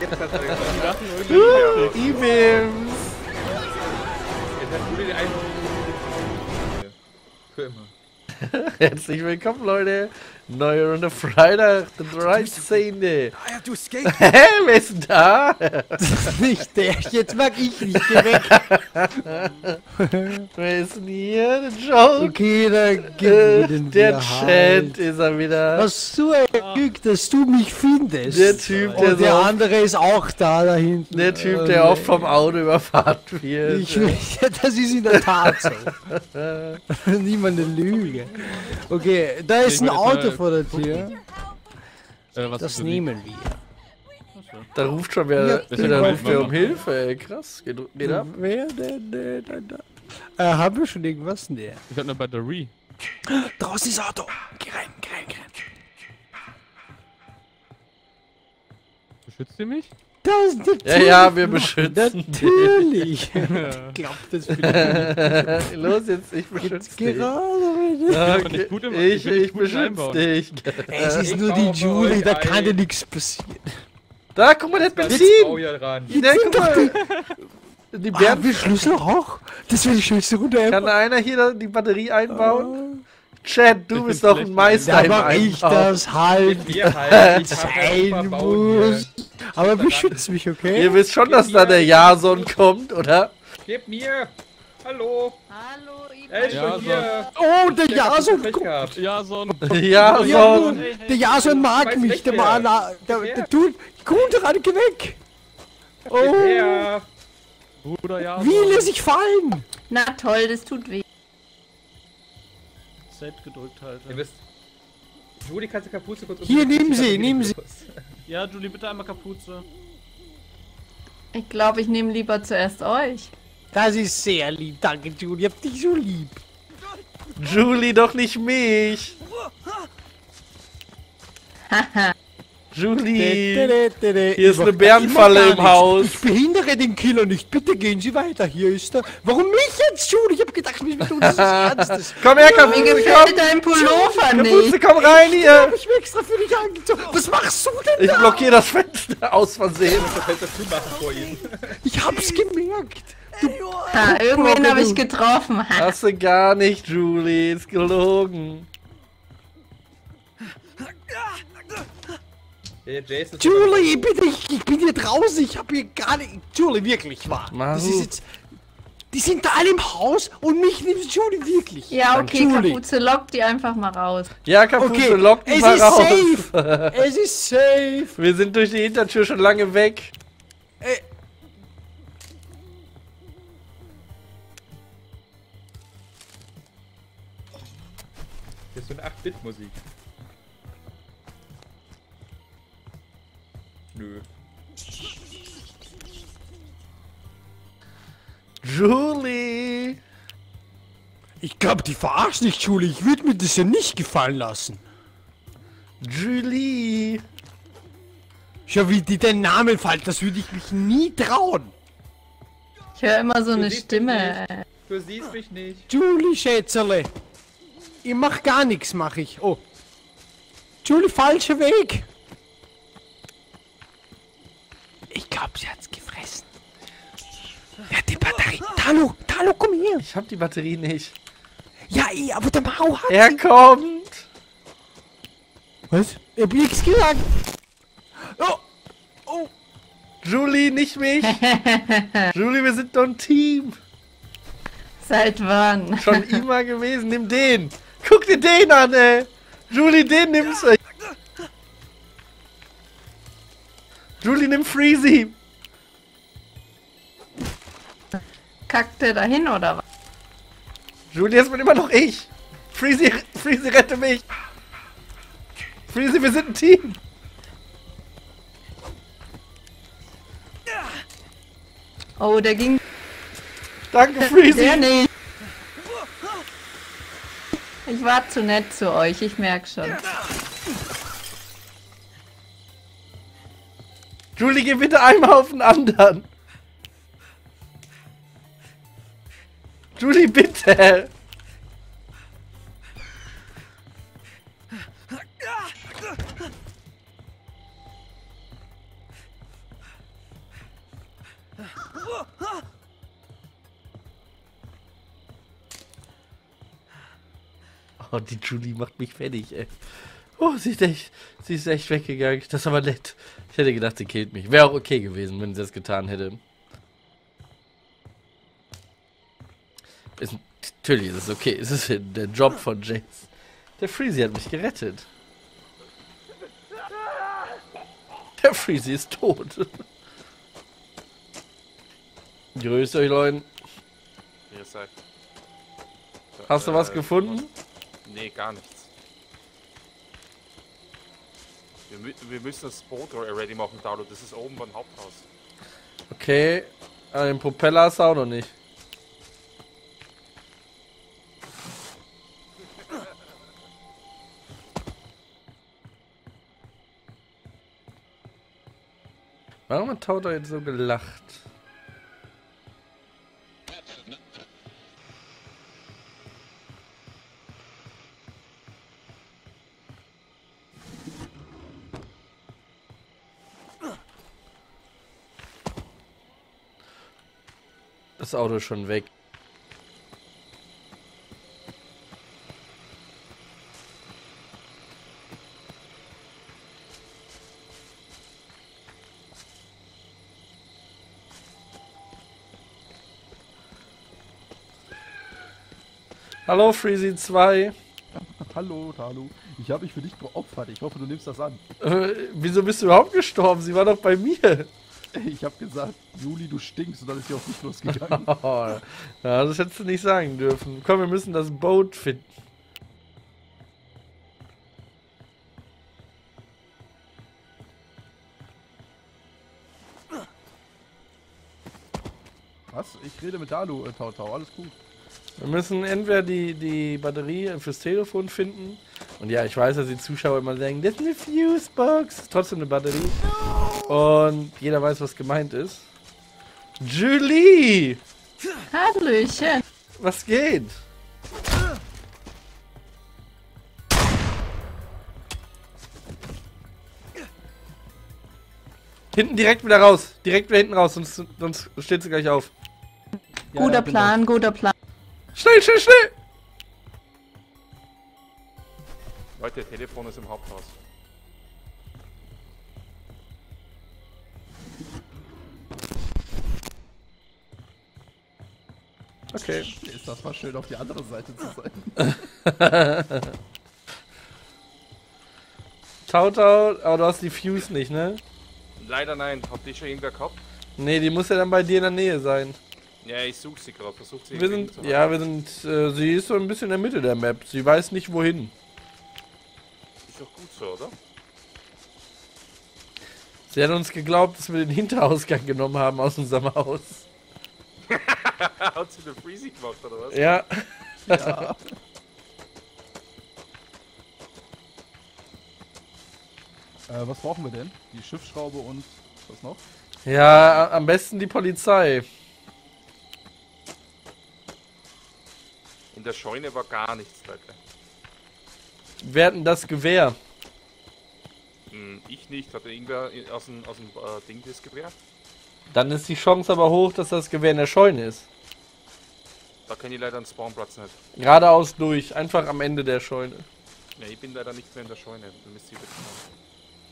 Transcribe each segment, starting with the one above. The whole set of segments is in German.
Jetzt hat er gesagt. E-Beams! Jetzt hat Julie einen. Für immer. Herzlich willkommen, Leute. Neue Runde Freitag, der 13. Ah ja, du Skate! Hä, wer ist denn da? Nicht der, jetzt mag ich nicht, geh weg! Wer ist denn hier? Der Joke? Okay, dann gib mir den Der wieder Chat halt. ist er wieder. Was so ein Glück, dass du mich findest. Der Typ, der Und der so oft, andere ist auch da hinten. der Typ, der oft vom Auto überfahren wird. Das ist in der Tat so. Niemand eine Lüge. Okay, da ist ein Auto vor der Tür. Das nehmen wir. Da ruft schon wer, Ja, der ruft wer um Hilfe, ey. Krass, geht ab. Wer denn? Haben wir schon irgendwas? Nee. Ich hab eine Batterie. Draußen ist Auto. Geh rein. Beschützt ihr mich? Das ist Ja, wir beschützen dich. Natürlich. Glaubt das vielleicht. Los jetzt, ich beschütze dich. Gerade. bin nicht gut im- Ich ich bin nicht gut im beschütze Einbauen. dich. Es ist Ich nur die baue Julie, euch da kann ein. dir nichts passieren. Da, guck mal, der hat Das Benzin. Bau hier dran. Der, guck mal. Die Haben Bären. wir Schlüssel auch? Das wäre die schönste Runde Kann ever. einer hier die Batterie einbauen? Chat, du bist doch ein Meister Da im mach ich Einbauen. das halt Wir halt. Ich hab sein super Bauen muss. Aber beschütz mich, okay? Ihr wisst schon, dass da der Jason kommt, oder? hier. Gib mir. Hallo. Hallo, Er ist Ja, schon hier. Oh, der Der hat Jason Pech kommt. gehabt. Jason. Jason! Der Jason mag weiß mich, weg, der wer. Mann. Der tut. Komm ran, geh weg. Oh, Ja. Bruder Jason. wie lässt sich fallen? Na toll, das tut weh. Z gedrückt Ihr halten. wisst. Julie, kannst du Kapuze kurz Hier, unten- nehmen Sie, Ich hab die nehmen Sie. los. Ja, Julie, bitte einmal Kapuze. Ich glaube, ich nehme lieber zuerst euch. Das ist sehr lieb. Danke, Julie. Ich hab dich so lieb. Julie, doch nicht mich! Julie! Hier ist eine Bärenfalle im Haus. Ich behindere den Killer nicht. Bitte gehen Sie weiter. Hier ist er. Warum mich jetzt, Julie? Ich hab gedacht, wir tun das Ernstes. Komm her, Mir Kapuze, gefällt komm! dein Pullover Kapuze, nicht. komm rein hier! Hab ich mir extra für dich angezogen. Was machst du denn Ich da? blockiere das Fenster aus Versehen. Das Fenster zumachen vor ihm. Ich hab's gemerkt. Ha, irgendwen habe ich getroffen. Ha. Hast du gar nicht, Julie. Ist gelogen. Der Jason ist Julie, bitte, ich bin hier draußen. Ich hab hier gar nicht... Julie, wirklich wahr. Mach Das du. ist jetzt... Die sind da alle im Haus und mich nimmt Julie wirklich. Ja, okay, Julie. Kapuze, lock die einfach mal raus. Ja, Kapuze, Okay, lock die es mal ist raus. safe. Es ist safe. Wir sind durch die Hintertür schon lange weg. Das ist so eine 8-Bit-Musik. Nö. Julie! Ich glaube, die verarscht dich, Julie. Ich würde mir das ja nicht gefallen lassen. Julie! Schau, wie die den Namen fällt, das würde ich mich nie trauen. Ich höre immer so eine siehst Stimme. Du siehst mich nicht. Julie, Schätzerle. Ich mach gar nichts, mach ich. Oh. Julie, falscher Weg. Ich glaube, sie hat's gefressen. Ja, die Batterie. Talo, komm her. Ich hab die Batterie nicht. Ja, aber der Mau hat Er sie. kommt! Was? Ich hab nichts gesagt. Oh. Julie, nicht mich! Julie, wir sind doch ein Team! Seit wann? Schon immer gewesen. Nimm den! Guck dir den an, ey! Julie, den nimmst du! Julie, nimm Freezy! Kackt der dahin oder was? Julie, jetzt bin immer noch ich! Freezy, rette mich! Freezy, wir sind ein Team! Oh, der ging. Danke, Der Freezy! nicht. Ich war zu nett zu euch, ich merk schon. Julie, geh bitte einmal auf den anderen! Julie, bitte! Oh, die Julie macht mich fertig, ey. Oh, sie ist echt weggegangen. Das ist aber nett. Ich hätte gedacht, sie killt mich. Wäre auch okay gewesen, wenn sie das getan hätte. Natürlich ist es okay. Es ist der Job von Jace. Der Freezy hat mich gerettet. Der Freezy ist tot. Grüßt euch, Leute. Ihr seid. Hast du was gefunden? Nee, gar nichts. Wir müssen das Boot ready machen, Dalu. Das ist oben beim Haupthaus. Okay. Aber den Propeller hast du auch noch nicht. Warum hat Tauto jetzt so gelacht? Das Auto ist schon weg. Hallo Freezy 2. Hallo, Talu. Ich habe mich für dich geopfert. Ich hoffe, du nimmst das an. Wieso bist du überhaupt gestorben? Sie war doch bei mir. Ich habe gesagt, Juli, du stinkst, und dann ist sie auf dich losgegangen. Ja, das hättest du nicht sagen dürfen. Komm, wir müssen das Boot finden. Was? Ich rede mit Dalu, Tautau, alles gut. Wir müssen entweder die Batterie fürs Telefon finden. Und ja, ich weiß, dass die Zuschauer immer sagen, das ist eine Fusebox. Das ist trotzdem eine Batterie. Und jeder weiß, was gemeint ist. Julie! Hallöchen. Was geht? Hinten direkt wieder raus. Direkt wieder hinten raus, sonst steht sie gleich auf. Guter Plan, guter Plan. Schnell, schnell, schnell! Leute, Telefon ist im Haupthaus. Okay. Ist das mal schön, auf die andere Seite zu sein. Tautau, aber du hast die Fuse nicht, ne? Leider nein. Habt ihr schon irgendwer gehabt? Ne, die muss ja dann bei dir in der Nähe sein. Ja, ich suche sie gerade. Versucht sie Wir irgendwie sind, zu ja, wir sind, sie ist so ein bisschen in der Mitte der Map. Sie weiß nicht wohin. Ist doch gut so, oder? Sie hat uns geglaubt, dass wir den Hinterausgang genommen haben aus unserem Haus. Hat sie eine Freezy gemacht, oder was? Ja. Ja. Was brauchen wir denn? Die Schiffsschraube und was noch? Ja, am besten die Polizei. In der Scheune war gar nichts, Leute. Wir hatten das Gewehr. Ich nicht. Hatte irgendwer aus dem Ding das Gewehr? Dann ist die Chance aber hoch, dass das Gewehr in der Scheune ist. Da kenne ich leider einen Spawnplatz nicht. Geradeaus durch, einfach am Ende der Scheune. Ja, ich bin leider nicht mehr in der Scheune. Dann müsst ihr bitte machen.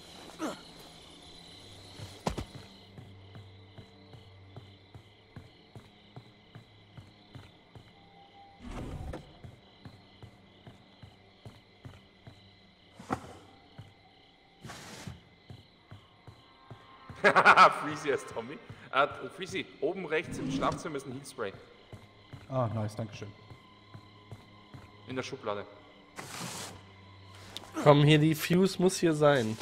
Freezy als Tommy. Freezy, oben rechts im Schlafzimmer ist ein Heatspray. Ah, nice, dankeschön. In der Schublade. Komm, hier, die Fuse muss hier sein.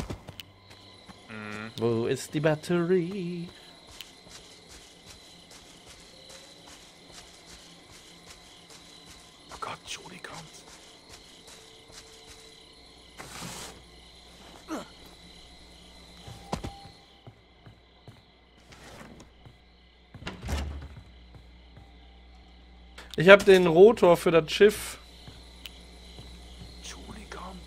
Wo ist die Batterie? Oh Gott, Julie kommt. Ich habe den Rotor für das Schiff. Julie kommt.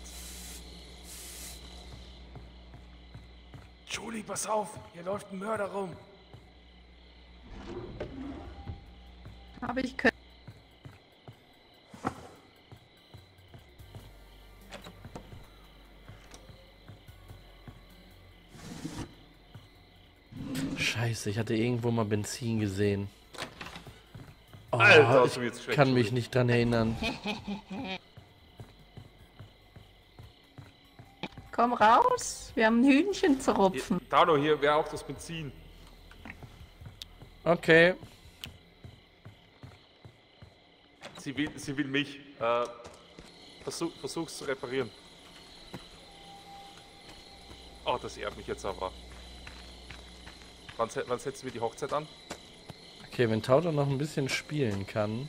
Julie, pass auf, hier läuft ein Mörder rum. Habe ich können. Scheiße, ich hatte irgendwo mal Benzin gesehen. Oh, Alter, hast du mich jetzt ich geschreckt, kann mich Julie. nicht dran erinnern. Komm raus, wir haben ein Hühnchen zu rupfen. Talo, hier wäre auch das Benzin. Okay. Sie will mich. Versuch's zu reparieren. Oh, das ehrt mich jetzt aber. Wann setzen wir die Hochzeit an? Okay, wenn Tauto noch ein bisschen spielen kann.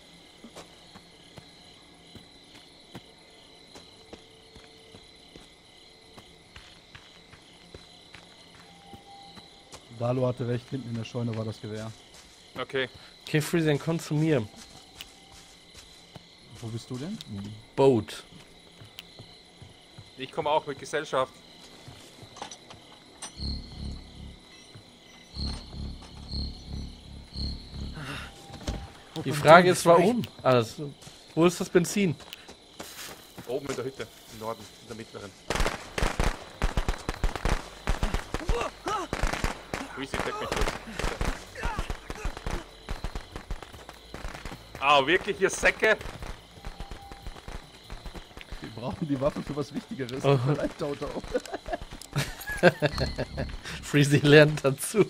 Dalo hatte recht, hinten in der Scheune war das Gewehr. Okay. Okay, Freezy, dann komm zu mir. Wo bist du denn? Boat. Ich komme auch mit Gesellschaft. Die Frage ist, warum? Also, wo ist das Benzin? Oben in der Hütte. Im Norden. In der mittleren. Freezy, deck mich kurz. Ah, wirklich, ihr Säcke? Wir brauchen die Waffe für was Wichtigeres. Oh. Vielleicht Tauto. Freezy lernt dazu.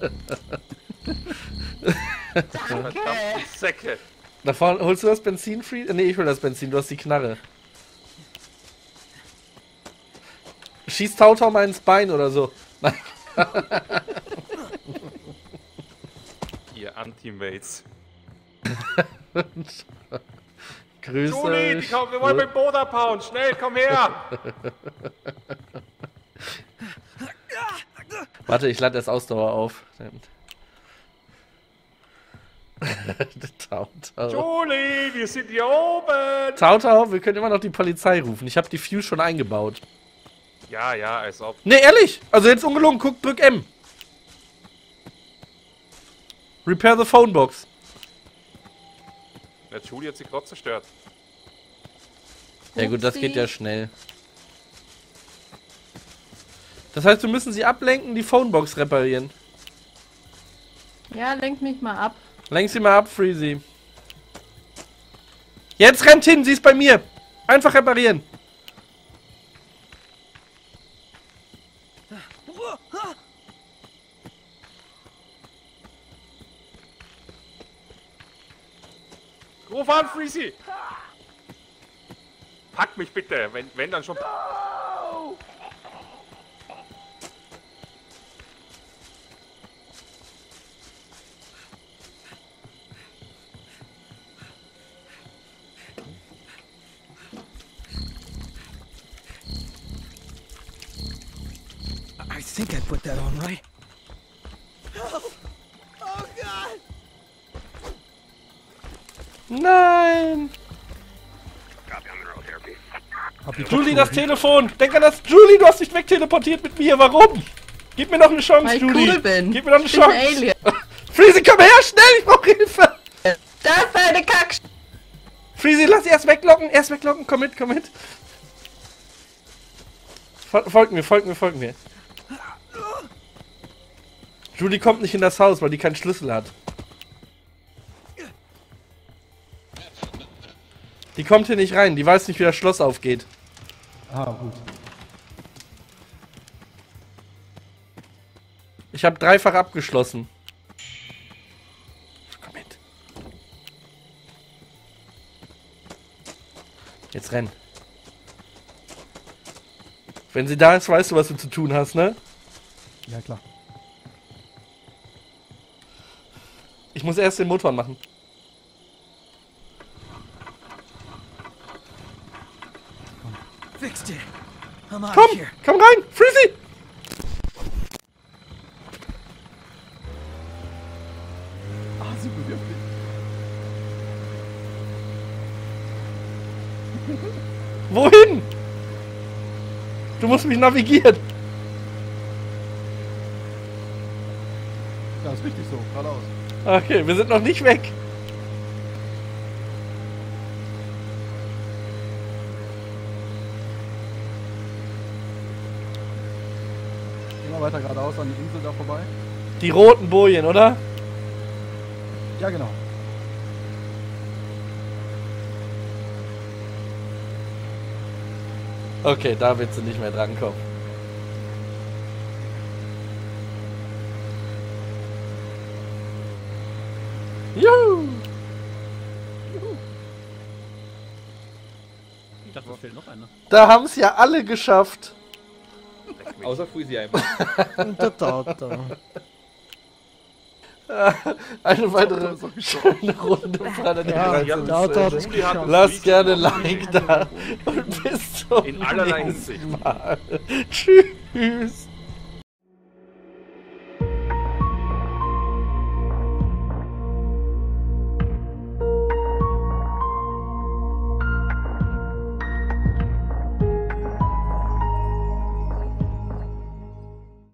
Verdammte Säcke. Da vorne, holst du das Benzin, Freezy? Nee, ich will das Benzin, du hast die Knarre. Schieß Tautau mal ins Bein oder so. Nein. Ihr Antimates. Grüße. Julie, wir wollen mit dem Boot abhauen. Schnell, komm her. Warte, ich lade erst Ausdauer auf. Tautau. Julie, wir sind hier oben. Tautau, wir können immer noch die Polizei rufen. Ich habe die Fuse schon eingebaut. Ja, als ob. Ne, ehrlich! Also jetzt ungelogen, guck, drück M. Repair the phone box. Der Julie hat sich gerade zerstört. Ja gut, das geht ja schnell. Das heißt, wir müssen sie ablenken, die Phonebox reparieren. Ja, lenk mich mal ab. Lenk sie mal ab, Freezy. Jetzt rennt hin, sie ist bei mir. Einfach reparieren. Ruf an, Freezy. Pack mich bitte, wenn dann schon. I think I put that on right. Nein! Hab die Julie, das Telefon! Denk an das! Julie, du hast dich wegteleportiert mit mir! Warum? Gib mir noch eine Chance, Weil ich Julie! cool bin. Gib mir noch eine Ich bin ein Chance! Alien. Freezy, komm her! Schnell! Ich brauch Hilfe! Da ist deine Kack. Freezy, lass erst weglocken! Erst weglocken! Komm mit, komm mit! Folgt mir! Julie kommt nicht in das Haus, weil die keinen Schlüssel hat. Die kommt hier nicht rein, die weiß nicht, wie das Schloss aufgeht. Ah, gut. Ich habe dreifach abgeschlossen. Komm mit. Jetzt renn. Wenn sie da ist, weißt du, was du zu tun hast, ne? Ja, klar. Ich muss erst den Motor machen. Fixed it. I'm out Komm, of here. komm rein, Freezy! Ah, sie bewirft mich. Wohin? Du musst mich navigieren. Ja, ist richtig so, geradeaus. Okay, wir sind noch nicht weg. Immer weiter geradeaus an die Insel da vorbei. Die roten Bojen, oder? Ja, genau. Okay, da wird sie nicht mehr drankommen. Juhu! Ich dachte, es fehlt noch einer. Da haben es ja alle geschafft. Außer Fuisi einfach. Und der Tata. Eine weitere schöne Runde. Ja, Ja, der Tata hat's Juli hat geschafft. Lasst gerne ein Like da und bis zum In allerlei nächsten Hinsicht. Mal. Tschüss.